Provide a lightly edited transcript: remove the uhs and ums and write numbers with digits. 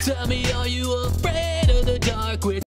Tell me, are you afraid of the dark?